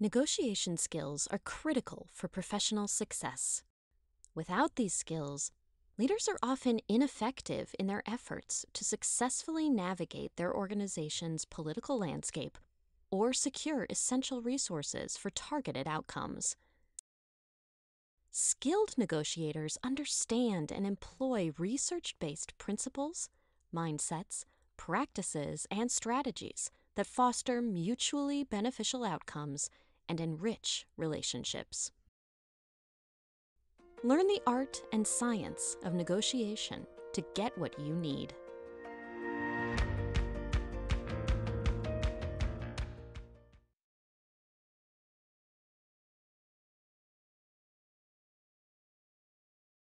Negotiation skills are critical for professional success. Without these skills, leaders are often ineffective in their efforts to successfully navigate their organization's political landscape or secure essential resources for targeted outcomes. Skilled negotiators understand and employ research-based principles, mindsets, practices, and strategies that foster mutually beneficial outcomes and enrich relationships. Learn the art and science of negotiation to get what you need.